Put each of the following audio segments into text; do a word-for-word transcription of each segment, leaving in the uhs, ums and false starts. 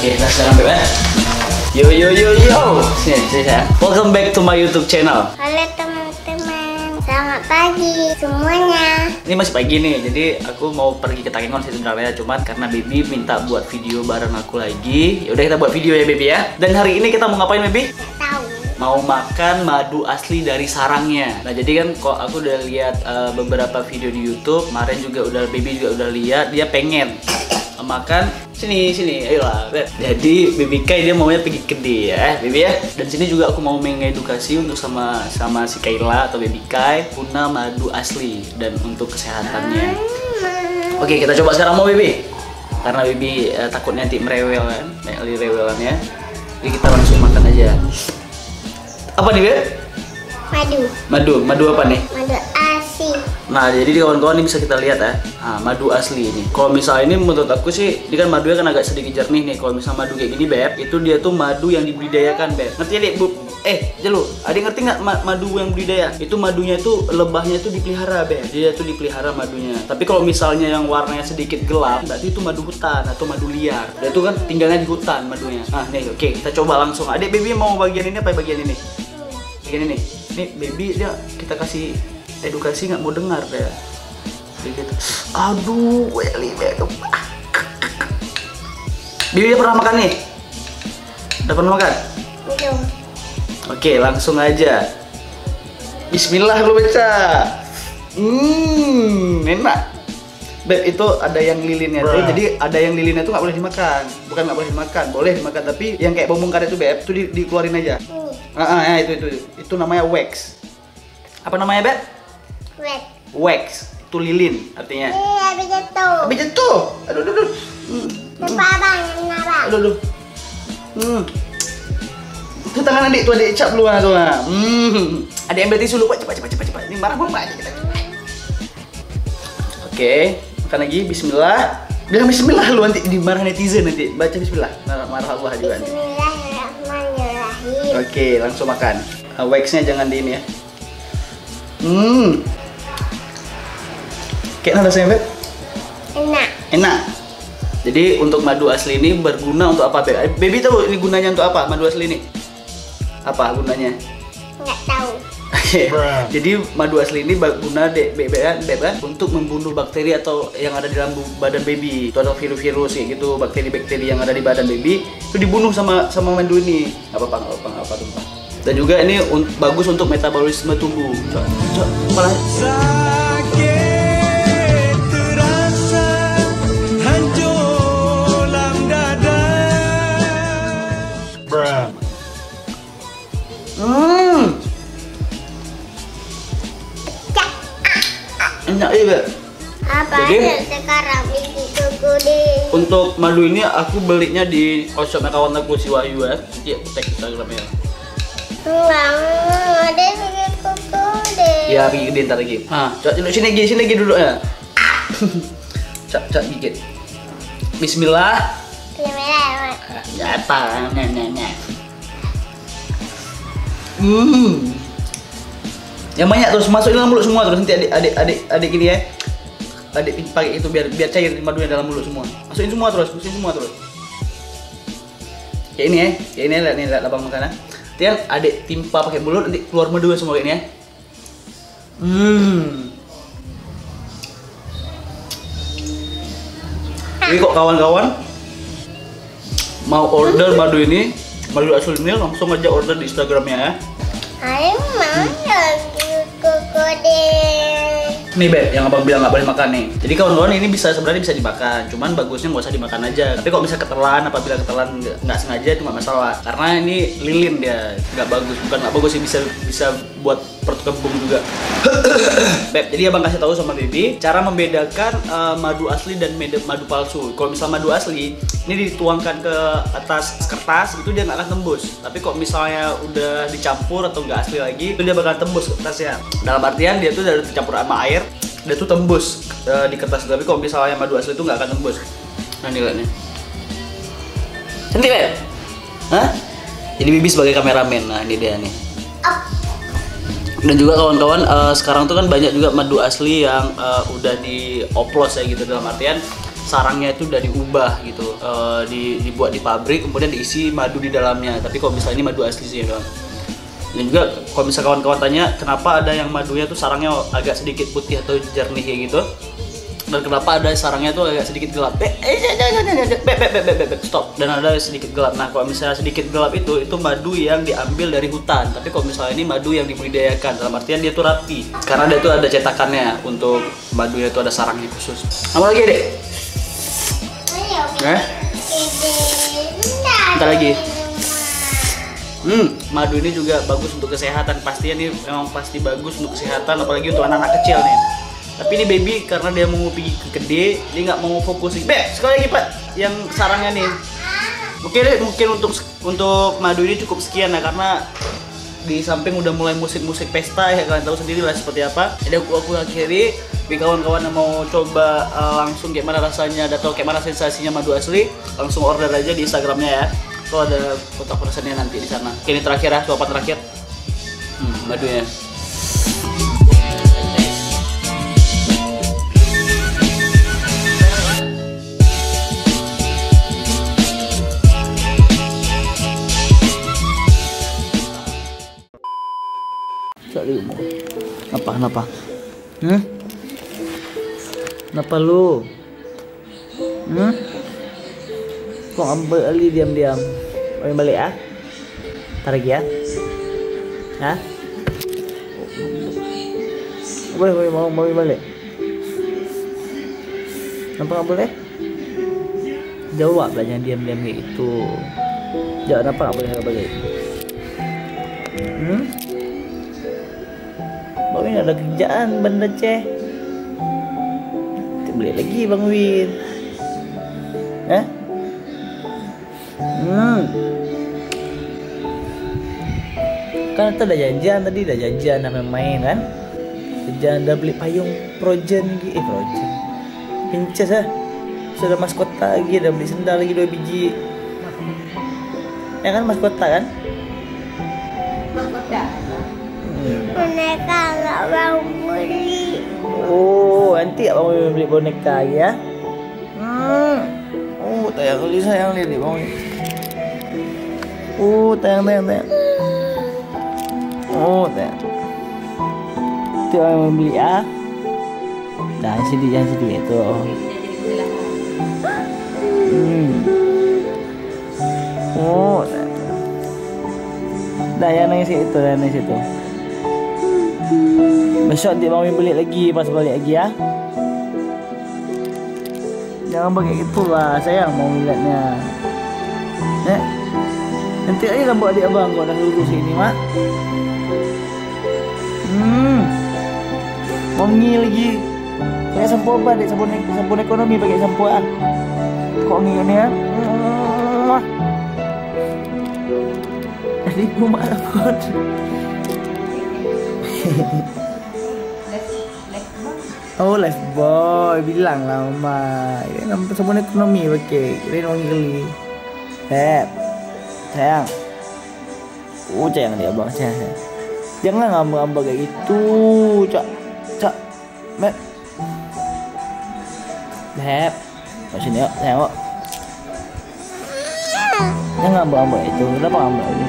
Oke, kita sekarang Beb ya. Yo yo yo yo. Sini, sini saya. Welcome back to my YouTube channel. Halo teman-teman, selamat pagi semuanya. Ini masih pagi nih, jadi aku mau pergi ke Takengon sih sebenarnya, cuman karena Baby minta buat video bareng aku lagi. Ya udah kita buat video ya Baby ya. Dan hari ini kita mau ngapain Baby? Gak tahu. Mau makan madu asli dari sarangnya. Nah jadi kan kok aku udah lihat uh, beberapa video di YouTube, kemarin juga udah Baby juga udah lihat, dia pengen makan sini sini ayolah. Jadi Baby Kai dia maunya pergi ke dia ya Baby ya. Dan sini juga aku mau mengedukasi untuk sama sama si Kayla atau Baby Kai guna madu asli dan untuk kesehatannya. Oke kita coba sekarang mau Baby, karena Baby uh, takut nanti merewel kan, nanti rewelan ya. Jadi kita langsung makan aja. Apa nih Beb? Madu. Madu, madu apa nih? Madu asli. Nah jadi kawan-kawan ini bisa kita lihat ya, nah, madu asli ini. Kalau misalnya ini menurut aku sih, ini kan madunya kan agak sedikit jernih nih. Kalau misalnya madu kayak gini Beb, itu dia tuh madu yang dibudidayakan Beb. Ngerti ya Dek? Bu? Eh, Jelu, ada ngerti nggak ma madu yang budidaya? Itu madunya tuh lebahnya tuh dipelihara Beb. Dia tuh dipelihara madunya. Tapi kalau misalnya yang warnanya sedikit gelap, berarti itu madu hutan atau madu liar. Dia tuh kan tinggalnya di hutan madunya. Nah nih, oke kita coba langsung. Adik Baby mau bagian ini apa bagian ini? Bagian ini. Nih Baby dia kita kasih edukasi nggak mau dengar deh. Gitu. Aduh, Welly Beb. Baby dia pernah makan nih? Udah pernah makan? Belum. Oke, langsung aja. Bismillah lu baca. Hmm, enak. Beb itu ada yang lilinnya tuh, jadi ada yang lilinnya tuh nggak boleh dimakan. Bukan nggak boleh dimakan, boleh dimakan tapi yang kayak bawang karet itu Beb, tuh di, dikeluarin aja. Hmm. Ah, ah, ya, itu itu itu namanya wax. Apa namanya Beb? Wet. Wax. Itu lilin artinya. Eh, habis jatuh. Habis jatuh. Aduh, aduh, aduh. Hmm. Lupa abang, yang abang. Aduh, aduh. Hmm. Itu tangan adik tuh, adik cap lu ah tuh. Hmm. Adik ambil tisu lu, cepat cepat cepat cepat. Ini marah mama aja kita. Oke, makan lagi. Bismillah. Bilang bismillah lu, nanti dimarah netizen nanti. Baca bismillah. Marah, marah Allah juga nanti. Bismillahirrahmanirrahim. Oke, langsung makan. Nah, waxnya jangan di ini ya. Hmm. Kayak rasanya Beb? Enak. Enak. Jadi untuk madu asli ini berguna untuk apa Beb? Baby tahu ini gunanya untuk apa madu asli ini? Apa gunanya? Nggak tahu. Jadi madu asli ini berguna Beb kan, Beb kan untuk membunuh bakteri atau yang ada di dalam badan Baby. Itu ada virus-virus kayak gitu, bakteri-bakteri yang ada di badan Baby itu dibunuh sama sama madu ini. Nggak apa-apa, nggak apa-apa, nggak apa tumpah. Dan juga ini un bagus untuk metabolisme tubuh. Coba, coba, malah. Hmm. Enak ya Beb. Apa Jadi, aja sekarang bikin kuku deh. untuk madu ini aku belinya di shopnya kawan aku si Wahyu ya. Nanti aku tag Instagramnya. Enggak, ada bikin kuku deh. Ya gigi gede ntar lagi. Ah, coba duduk sini lagi, sini lagi duduk ya. Cak cak gigit. Bismillah. Bismillah. Ya apa? Nah nah nah. Hmm. Yang banyak terus masuk dalam mulut semua terus nanti adik adik adik adik gini ya. Adik pakai itu biar biar cair madunya dalam mulut semua. Masukin semua terus, masukin semua terus. Kayak ini ya, kayak ini lihat nih lihat abang makan ya. Nanti adik timpa pakai mulut nanti keluar madu semua kayak ini ya. Hmm. Jadi kok kawan-kawan mau order madu ini, madu asli ini langsung aja order di Instagramnya ya. Ayo mana kuku deh. Nih Beb, yang abang bilang nggak boleh makan nih. Jadi kawan-kawan ini bisa sebenarnya bisa dimakan, cuman bagusnya nggak usah dimakan aja. Tapi kalau bisa ketelan, apabila ketelan nggak sengaja itu nggak masalah. Karena ini lilin dia, nggak bagus. Bukan nggak bagus sih, bisa bisa buat perut kembung juga. Beb, jadi abang kasih tahu sama Baby cara membedakan uh, madu asli dan madu palsu. Kalau misal madu asli ini dituangkan ke atas kertas itu dia nggak akan tembus. Tapi kalau misalnya udah dicampur atau nggak asli lagi, itu dia bakal tembus kertasnya. Dalam artian dia tuh udah dicampur sama air, dia tuh tembus uh, di kertas. Tapi kalau misalnya madu asli itu nggak akan tembus. Nah ini lihatnya. Cantik Beb? Hah? Jadi Bibi sebagai kameramen. Nah ini dia nih. Dan juga kawan-kawan uh, sekarang tuh kan banyak juga madu asli yang uh, udah dioplos ya gitu, dalam artian sarangnya itu udah diubah gitu, e, di, dibuat di pabrik kemudian diisi madu di dalamnya. Tapi kalau misalnya ini madu asli sih ya. Dan juga kalau misalnya kawan-kawan tanya kenapa ada yang madunya tuh sarangnya agak sedikit putih atau jernih kayak gitu, dan kenapa ada sarangnya tuh agak sedikit gelap. Eh, stop. Dan ada sedikit gelap. Nah, kalau misalnya sedikit gelap itu itu madu yang diambil dari hutan. Tapi kalau misalnya ini madu yang dibudidayakan, dalam artian dia tuh rapi. Karena dia tuh ada cetakannya untuk madunya itu ada sarangnya khusus. Apa lagi, Dek? Eh? Bentar lagi. Hmm, madu ini juga bagus untuk kesehatan. Pastinya ini memang pasti bagus untuk kesehatan, apalagi untuk anak-anak kecil nih. Tapi ini baby karena dia mau pergi ke gede, dia nggak mau fokus. Be, sekali lagi Pak, yang sarangnya nih. Oke deh, mungkin untuk untuk madu ini cukup sekian ya, karena di samping udah mulai musik-musik pesta ya, kalian tahu sendiri lah seperti apa. Jadi aku aku akhiri. Bagi kawan-kawan yang mau coba uh, langsung kayak mana rasanya atau kayak mana sensasinya madu asli, langsung order aja di Instagramnya ya. So ada kontak personnya nanti di sana. Oke, ini terakhir ya, suapan terakhir. Hmm, madunya. Apa kenapa? Hmm? Kenapa lu? Hmm? Kok ambil Ali diam-diam? Mau balik ah? Ntar lagi ya? Hah? Boleh, boleh, mau, mau balik? Kenapa nggak boleh? Jawab lah, jangan diam-diam kayak gitu. Jawab kenapa nggak boleh nggak balik? Hmm? Bang Win ada kerjaan benda ceh. Kita beli lagi Bang Win. Eh? Hmm. Kan kita udah janjian tadi, udah janjian sama main kan? Janjian udah beli payung Projen lagi, eh Projen. Pinces ah. Sudah maskota lagi, udah beli sendal lagi dua biji. Ya kan maskota kan? Maskota. Boneka nggak mau beli. Oh, nanti abang mau beli boneka ya? Hmm. Oh, tayang kali sayang lihat nih bang. Oh, tayang tayang tayang. Oh, tayang. Itu yang mau beli ya? Jangan sedih, jangan sedih itu. Hmm. Oh, tayang. Dah yang nangis itu, yang nangis itu. Besok nanti Bang Win beli lagi, pas balik lagi ya. Jangan pakai itulah, sayang mau lihatnya. Eh, nanti aja rambut adik abang kau dah lurus ini mak. Hmm, wangi lagi. Pakai sampo apa adik? Sabun, sabun ekonomi pakai sampo ah. Kok wangi ni ya? Adik mau marah pun. Oh, life boy, bilang lah mama. Ini nampak sabun ekonomi pakai. Ini wangi kali. Hep, sayang. Oh, sayang dia abang, sayang, sayang. Jangan ngambang-ngambang kayak gitu, cak, cak, met. Hep, kat sini yuk, sayang yuk. Jangan ngambang-ngambang itu, kenapa ngambang ini?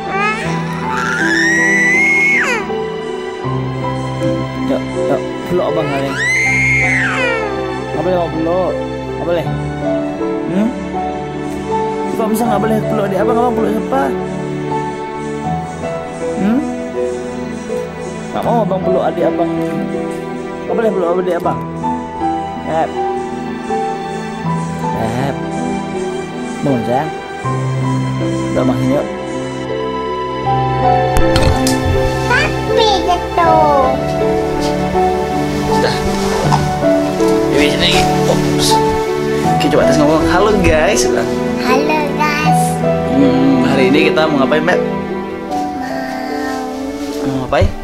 Yuk, yuk, peluk abang kali. Nggak boleh mau peluk, nggak boleh. Hmm? Kok bisa nggak boleh peluk adik abang? Abang peluk siapa? Hmm? Nggak mau abang peluk adik abang. Nggak boleh peluk adik abang. Hep, hep. Bangun sayang. Udah makan yuk. Tapi jatuh. Sudah. Yuk sini lagi. Ops. Oke, coba tes ngomong. Halo guys. Halo guys. Hmm, hari ini kita mau ngapain, Mbak? Mau ngapain?